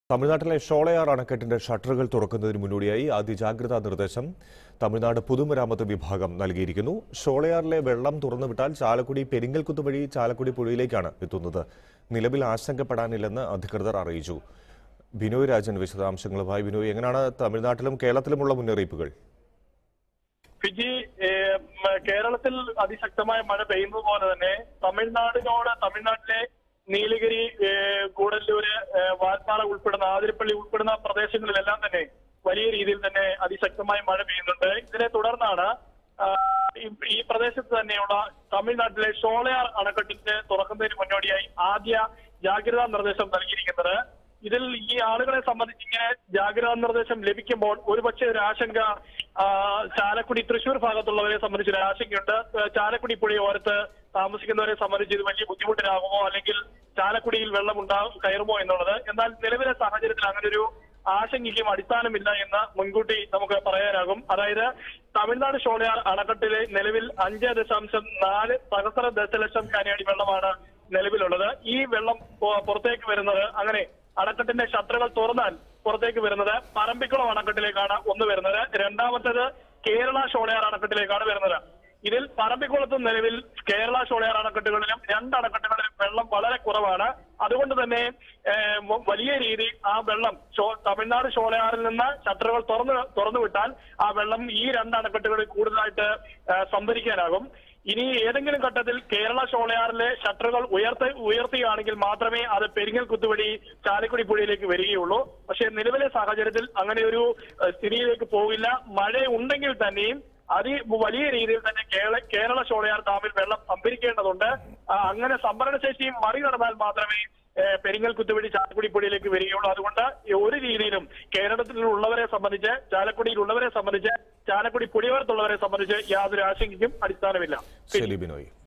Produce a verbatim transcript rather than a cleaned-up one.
തമിഴ്നാട്ടിലെ ഷോളയാർ അണക്കെട്ടിന്റെ ഷട്ടറുകൾ തുറക്കുന്നതിന് മുന്നോടിയായി അതിജാഗ്രതാ നിർദ്ദേശം തമിഴ്നാട് പൊതുമരാമത്ത് വിഭാഗം നൽകിയിരിക്കുന്നു. ഷോളയാറിലെ വെള്ളം തുറന്നുവിട്ടാൽ ചാലക്കുടി പെരിങ്ങൽകുത്ത് വഴി ചാലക്കുടി പുഴയിലേക്കാണ് എത്തുന്നത്. നിലവിൽ ആശങ്കപ്പെടാനില്ലെന്ന് അധികൃതർ അറിയിച്ചു. ബിനോയ് രാജൻ വിശദാംശങ്ങളുമായി. ബിനോയ്, എങ്ങനെയാണ് തമിഴ്നാട്ടിലും കേരളത്തിലുമുള്ള മുന്നറിയിപ്പുകൾ? ഫിജി, കേരളത്തിൽ അതിശക്തമായ മഴ പെയ്യുന്നത് പോലെ തന്നെ തമിഴ്നാടിനോട് തമിഴ്നാട്ടിലെ നീലഗിരി, കൂടല്ലൂര്, വാൽപ്പാറ ഉൾപ്പെടുന്ന ആതിരപ്പള്ളി ഉൾപ്പെടുന്ന പ്രദേശങ്ങളിലെല്ലാം തന്നെ വലിയ രീതിയിൽ തന്നെ അതിശക്തമായ മഴ പെയ്യുന്നുണ്ട്. ഇതിനെ തുടർന്നാണ് ഈ പ്രദേശത്ത് തന്നെയുള്ള തമിഴ്നാട്ടിലെ ഷോളയാർ അണക്കെട്ടിന്റെ തുറക്കുന്നതിന് മുന്നോടിയായി ആദ്യ ജാഗ്രതാ നിർദ്ദേശം നൽകിയിരിക്കുന്നത്. ഇതിൽ ഈ ആളുകളെ സംബന്ധിച്ച് ഇങ്ങനെ ജാഗ്രതാ നിർദ്ദേശം ലഭിക്കുമ്പോൾ ഒരുപക്ഷെ ഒരു ആശങ്ക ചാലക്കുടി തൃശൂർ ഭാഗത്തുള്ളവരെ സംബന്ധിച്ച് ഒരു ആശങ്കയുണ്ട്. ചാലക്കുടി പുഴയോരത്ത് താമസിക്കുന്നവരെ സംബന്ധിച്ച് ഇത് വലിയ ബുദ്ധിമുട്ടിനാകുമോ, അല്ലെങ്കിൽ ചാലക്കുടിയിൽ വെള്ളം ഉണ്ടാകും കയറുമോ എന്നുള്ളത്. എന്നാൽ നിലവിലെ സാഹചര്യത്തിൽ അങ്ങനെ ഒരു ആശങ്കയ്ക്കും അടിസ്ഥാനമില്ല എന്ന് മുൻകൂട്ടി നമുക്ക് പറയാനാകും. അതായത് തമിഴ്നാട് ഷോളയാർ അണക്കെട്ടിലെ നിലവിൽ അഞ്ച് ദശാംശം നാല് സഹസ്ര ദശലക്ഷം കനയടി വെള്ളമാണ് നിലവിലുള്ളത്. ഈ വെള്ളം പുറത്തേക്ക് വരുന്നത്, അങ്ങനെ അണക്കെട്ടിന്റെ ഷട്ടറുകൾ തുറന്നാൽ പുറത്തേക്ക് വരുന്നത് പറമ്പിക്കുളം അണക്കെട്ടിലേക്കാണ് ഒന്ന് വരുന്നത്. രണ്ടാമത്തേത് കേരള ഷോളയാർ അണക്കെട്ടിലേക്കാണ് വരുന്നത്. ഇതിൽ പറമ്പിക്കുളത്തും നിലവിൽ കേരള ഷോളയാർ അണക്കെട്ടുകളിലും രണ്ട് അണക്കെട്ടുകളിലും വെള്ളം വളരെ കുറവാണ്. അതുകൊണ്ട് തന്നെ വലിയ രീതിയിൽ ആ വെള്ളം തമിഴ്നാട് ഷോളയാറിൽ നിന്ന് ഷട്ടറുകൾ തുറന്നു തുറന്നുവിട്ടാൽ ആ വെള്ളം ഈ രണ്ട് അണക്കെട്ടുകളിൽ കൂടുതലായിട്ട് സംഭരിക്കാനാകും. ഇനി ഏതെങ്കിലും ഘട്ടത്തിൽ കേരള ഷോളയാറിലെ ഷട്ടറുകൾ ഉയർത്തി ഉയർത്തുകയാണെങ്കിൽ മാത്രമേ അത് പെരിങ്ങൽകുത്ത് വഴി ചാലക്കുടി പുഴയിലേക്ക് വരികയുള്ളൂ. പക്ഷേ നിലവിലെ സാഹചര്യത്തിൽ അങ്ങനെ ഒരു സ്ഥിതിയിലേക്ക് പോകില്ല. മഴ ഉണ്ടെങ്കിൽ തന്നെയും അതി വലിയ രീതിയിൽ തന്നെ കേരള ഷോളയാർ ഡാമിൽ വെള്ളം സംഭരിക്കേണ്ടതുണ്ട്. അങ്ങനെ സംഭരണശേഷിയും മറികടന്നാൽ മാത്രമേ പെരിങ്ങൽകുത്ത് വഴി ചാലക്കുടി പുഴയിലേക്ക് വരികയുള്ളൂ. അതുകൊണ്ട് ഒരു രീതിയിലും കേരളത്തിലുള്ളവരെ സംബന്ധിച്ച്, ചാലക്കുടിയിലുള്ളവരെ സംബന്ധിച്ച്, ചാലക്കുടി പുഴയോരത്തുള്ളവരെ സംബന്ധിച്ച് യാതൊരു ആശങ്കയ്ക്കും അടിസ്ഥാനമില്ല. ശരി ബിനോയ്.